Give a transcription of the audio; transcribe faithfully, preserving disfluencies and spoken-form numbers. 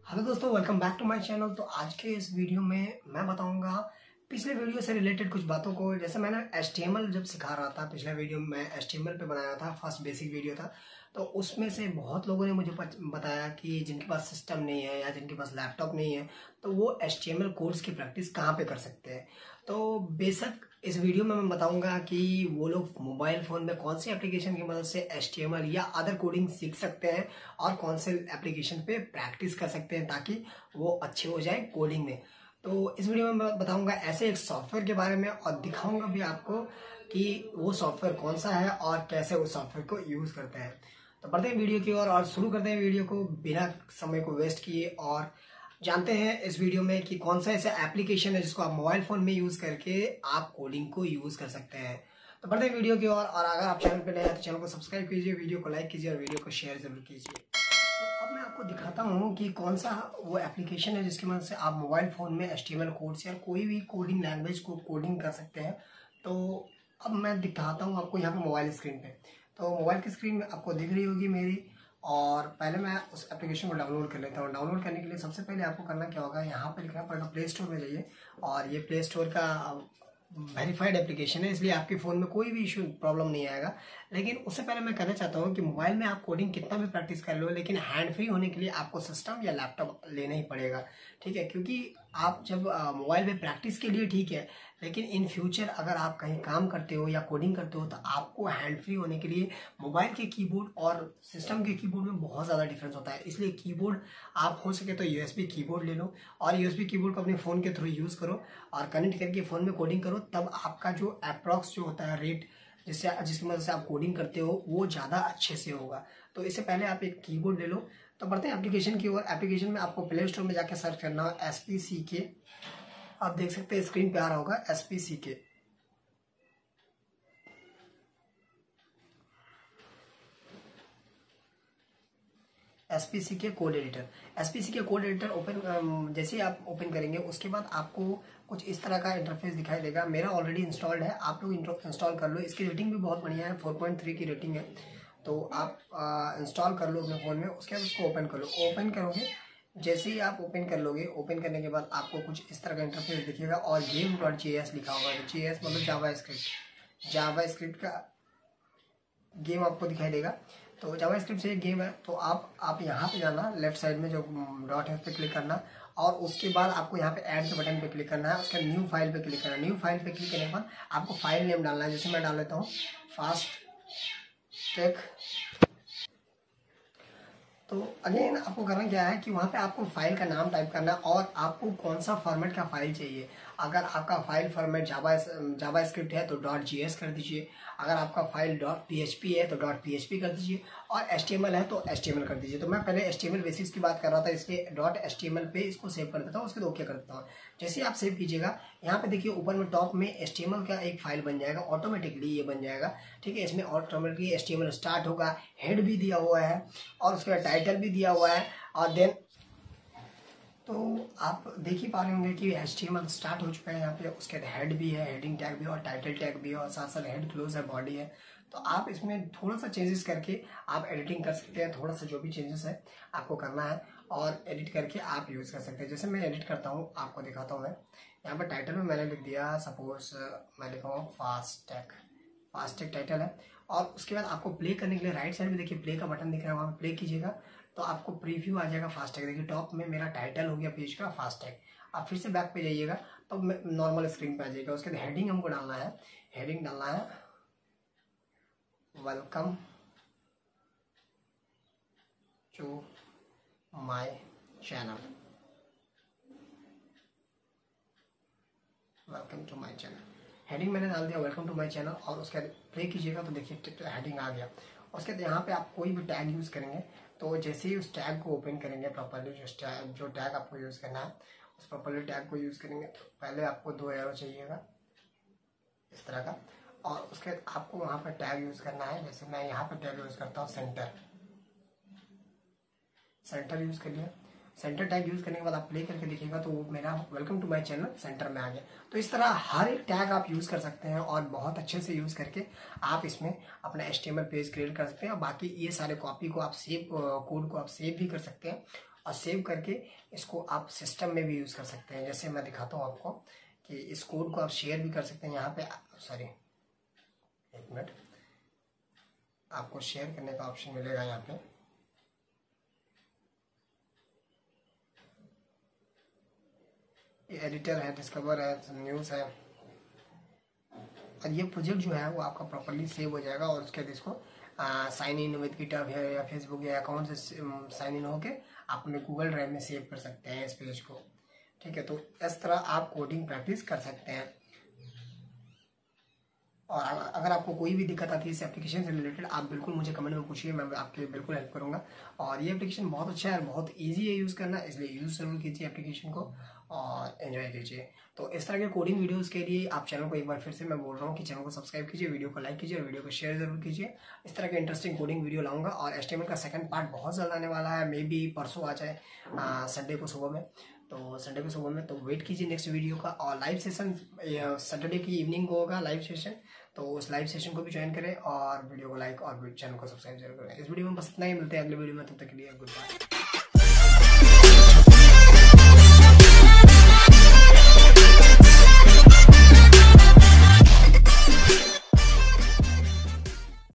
Hello दोस्तों, welcome back to my channel. तो आज के इस वीडियो में मैं बताऊंगा पिछले वीडियो से रिलेटेड कुछ बातों को। जैसे मैंने एच टी एम एल जब सिखा रहा था, पिछले वीडियो में एच टी एम एल पे बनाया था, फर्स्ट बेसिक वीडियो था। तो उसमें से बहुत लोगों ने मुझे बताया कि जिनके पास सिस्टम नहीं है या जिनके पास लैपटॉप नहीं है तो वो H T M L codes की प्रैक्टिस कहाँ पे कर सकते हैं। तो बेशक इस वीडियो में मैं बताऊंगा कि वो लोग मोबाइल फ़ोन में कौन सी एप्लीकेशन की मदद से एच टी एम एल या अदर कोडिंग सीख सकते हैं और कौन से एप्लीकेशन पे प्रैक्टिस कर सकते हैं ताकि वो अच्छे हो जाए कोडिंग में। तो इस वीडियो में मैं बताऊंगा ऐसे एक सॉफ्टवेयर के बारे में और दिखाऊंगा भी आपको कि वो सॉफ्टवेयर कौन सा है और कैसे उस सॉफ्टवेयर को यूज़ करते हैं। तो बढ़ते हैं वीडियो की ओर और शुरू करते हैं वीडियो को बिना समय को वेस्ट किए और जानते हैं इस वीडियो में कि कौन सा ऐसा एप्लीकेशन है जिसको आप मोबाइल फ़ोन में यूज़ करके आप कोडिंग को यूज़ कर सकते हैं। तो बढ़ते हैं वीडियो की ओर और अगर आप चैनल पर नए हैं तो चैनल को सब्सक्राइब कीजिए, वीडियो को लाइक कीजिए और वीडियो को शेयर जरूर कीजिए। तो अब मैं आपको दिखाता हूँ कि कौन सा वो एप्लीकेशन है जिसकी मदद से आप मोबाइल फ़ोन में H T M L codes या कोई भी कोडिंग लैंग्वेज को कोडिंग कर सकते हैं। तो अब मैं दिखाता हूँ आपको यहाँ पे मोबाइल स्क्रीन पे। तो मोबाइल की स्क्रीन में आपको दिख रही होगी मेरी, और पहले मैं उस एप्लीकेशन को डाउनलोड कर लेता हूँ। डाउनलोड करने के लिए सबसे पहले आपको करना क्या होगा, यहाँ पर लिखना पड़ेगा प्ले स्टोर में जाइए। और ये प्ले स्टोर का वेरीफाइड एप्लीकेशन है, इसलिए आपके फ़ोन में कोई भी इशू प्रॉब्लम नहीं आएगा। लेकिन उससे पहले मैं कहना चाहता हूँ कि मोबाइल में आप कोडिंग कितना भी प्रैक्टिस कर लो, लेकिन हैंड फ्री होने के लिए आपको सिस्टम या लैपटॉप लेना ही पड़ेगा, ठीक है। क्योंकि आप जब मोबाइल में प्रैक्टिस के लिए ठीक है, लेकिन इन फ्यूचर अगर आप कहीं काम करते हो या कोडिंग करते हो तो आपको हैंड फ्री होने के लिए मोबाइल के कीबोर्ड और सिस्टम के कीबोर्ड में बहुत ज़्यादा डिफरेंस होता है। इसलिए कीबोर्ड आप हो सके तो यूएसबी कीबोर्ड ले लो और यूएसबी कीबोर्ड को अपने फ़ोन के थ्रू यूज़ करो और कनेक्ट करके फ़ोन में कोडिंग करो। तब आपका जो अप्रॉक्स जो होता है रेट जिससे जिसकी मदद से आप कोडिंग करते हो वो ज़्यादा अच्छे से होगा। तो इससे पहले आप एक कीबोर्ड ले लो। तो बढ़ते हैं एप्लीकेशन की ओर। एप्लीकेशन में आपको प्ले स्टोर में जाकर सर्च करना है एस पी सी के। आप देख सकते हैं स्क्रीन पे आ रहा होगा एस पी सी के। S P C K code editor. S P C K code editor open जैसे ही आप ओपन करेंगे उसके बाद आपको कुछ इस तरह का इंटरफेस दिखाई देगा। मेरा ऑलरेडी इंस्टॉल्ड है, आप लोग इंस्टॉल कर लो। इसकी रेटिंग भी बहुत बढ़िया है, फोर पॉइंट थ्री की रेटिंग है। तो आप इंस्टॉल कर लो अपने फ़ोन में। उसके बाद उसको ओपन कर लो। ओपन करोगे, जैसे ही आप ओपन कर लोगे, ओपन करने के बाद आपको कुछ इस तरह का इंटरफेस दिखेगा और गेम डॉट जे एस लिखा होगा। जे एस मतलब जावा स्क्रिप्ट। जावा स्क्रिप्ट का गेम आपको दिखाई देगा। तो जावा स्क्रिप्ट से एक गेम है। तो आप आप यहाँ पे जाना, लेफ्ट साइड में जो डॉट है उस पर क्लिक करना और उसके बाद आपको यहाँ पे ऐड के बटन पे क्लिक करना है। उसके न्यू फाइल पे क्लिक करना है। न्यू फाइल पे क्लिक करने के बाद आपको फाइल नेम डालना है। जैसे मैं डाल लेता हूँ फास्ट टेक। तो अगेन आपको करना क्या है कि वहाँ पे आपको फाइल का नाम टाइप करना है और आपको कौन सा फॉर्मेट का फाइल चाहिए। अगर आपका file format Java JavaScript है तो डॉट जी एस कर दीजिए। अगर आपका file dot P H P है तो डॉट पी एच पी कर दीजिए और एच टी एम एल है तो एच टी एम एल कर दीजिए। तो मैं पहले H T M L basics की बात कर रहा था, इसलिए dot H T M L पे इसको सेव कर देता हूँ। उसके बाद ओके कर देता हूँ। जैसे ही आप सेव कीजिएगा, यहाँ पे देखिए ऊपर में टॉप में एच टी एम एल का एक फाइल बन जाएगा, ऑटोमेटिकली ये बन जाएगा, ठीक है। इसमें automatically H T M L start होगा, हेड भी दिया हुआ है और उसके बाद टाइटल भी दिया हुआ है। और देन तो आप देख ही पा रहे होंगे कि H T M L start हो चुका है यहाँ पे। उसके बाद हेड भी है, हेडिंग टैग भी है और टाइटल टैग भी है और साथ साथ हेड क्लोज है, बॉडी है। तो आप इसमें थोड़ा सा चेंजेस करके आप एडिटिंग कर सकते हैं। थोड़ा सा जो भी चेंजेस है आपको करना है और एडिट करके आप यूज़ कर सकते हैं। जैसे मैं एडिट करता हूँ आपको दिखाता हूँ। मैं यहाँ पर टाइटल में मैंने लिख दिया, सपोज मैं लिखा हूँ fast tag. Fast tag title है। और उसके बाद आपको प्ले करने के लिए राइट साइड में देखिए प्ले का बटन दिख रहा है, वहाँ पर प्ले कीजिएगा तो आपको प्रीव्यू आ जाएगा फास्ट टैग। देखिए टॉप में मेरा टाइटल हो गया पेज का फास्ट टैग। आप फिर से बैक पे जाइएगा तो नॉर्मल स्क्रीन पे आ जाएगा। उसके बाद हेडिंग हमको डालना है। हेडिंग डालना है welcome to my channel. Welcome to my channel heading मैंने डाल दिया, वेलकम टू माय चैनल। और उसके बाद प्ले कीजिएगा तो देखिए हेडिंग आ गया। उसके बाद यहाँ पे आप कोई भी टैग यूज़ करेंगे तो जैसे ही उस टैग को ओपन करेंगे प्रॉपर्ली, जो टैग जो टैग आपको यूज़ करना है उस प्रॉपर्ली टैग को यूज़ करेंगे तो पहले आपको दो एरो चाहिएगा इस तरह का। और उसके बाद आपको वहाँ पर टैग यूज़ करना है। जैसे मैं यहाँ पर टैग यूज़ करता हूँ सेंटर। सेंटर यूज़ कर लिया। सेंटर टैग यूज़ करने के बाद आप प्ले करके देखिएगा तो वो मेरा welcome to my channel center में आ गया। तो इस तरह हर एक टैग आप यूज़ कर सकते हैं और बहुत अच्छे से यूज़ करके आप इसमें अपना H T M L page create कर सकते हैं। और बाकी ये सारे कॉपी को आप सेव कोड को आप सेव भी कर सकते हैं और सेव करके इसको आप सिस्टम में भी यूज़ कर सकते हैं। जैसे मैं दिखाता हूँ आपको कि इस कोड को आप शेयर भी कर सकते हैं। यहाँ पे सॉरी एक मिनट, आपको शेयर करने का ऑप्शन मिलेगा यहाँ पे। ये एडिटर है, डिस्कवर है, न्यूज़ है, और ये प्रोजेक्ट जो है वो आपका प्रॉपर्ली सेव हो जाएगा। और उसके बाद इसको साइन इन विद गिटहब है या फेसबुक या अकाउंट से साइन इन होके आप अपने गूगल ड्राइव में सेव कर सकते हैं इस पेज को। ठीक है, तो इस तरह आप कोडिंग प्रैक्टिस कर सकते हैं। और अगर आपको कोई भी दिक्कत आती है इस एप्लीकेशन से रिलेटेड, आप बिल्कुल मुझे कमेंट में पूछिए, मैं आपके बिल्कुल हेल्प करूंगा। और ये एप्लीकेशन बहुत अच्छा है और बहुत इजी है यूज़ करना, इसलिए यूज़ जरूर कीजिए एप्लीकेशन को और एंजॉय कीजिए। तो इस तरह के कोडिंग वीडियोस के लिए आप चैनल को एक बार फिर से मैं बोल रहा हूँ कि चैनल को सब्सक्राइब कीजिए, वीडियो को लाइक कीजिए और वीडियो को शेयर जरूर कीजिए। इस तरह के इंटरेस्टिंग कोडिंग वीडियो लाऊंगा और एचटीएमएल का सेकंड पार्ट बहुत जल्द आने वाला है, मे बी परसों आ जाए, संडे को सुबह में। तो संडे को सुबह में तो वेट कीजिए नेक्स्ट वीडियो का। और लाइव सेशन सैटरडे की इवनिंग को होगा लाइव सेशन, तो उस लाइव सेशन को भी ज्वाइन करें और वीडियो को लाइक और चैनल को सब्सक्राइब जरूर करें। इस वीडियो में बस इतना ही, मिलते हैं अगले वीडियो में, तब तक के लिए गुड बाय।